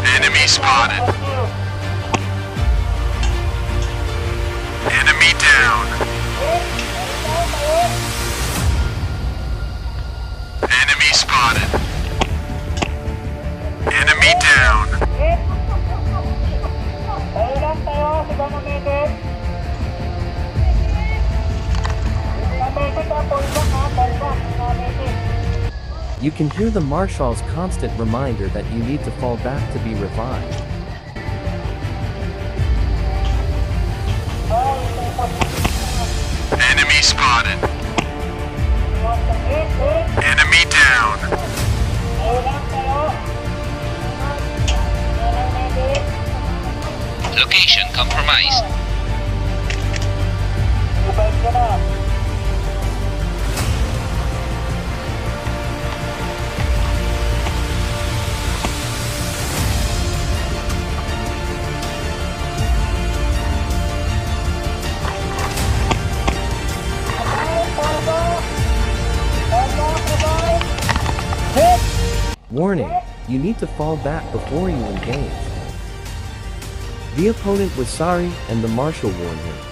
Enemy spotted. Enemy down. Enemy spotted. Enemy down. You can hear the Marshal's constant reminder that you need to fall back to be revived. Enemy spotted. Enemy down. Location compromised. Warning, you need to fall back before you engage. The opponent was sorry and the Marshal warned him.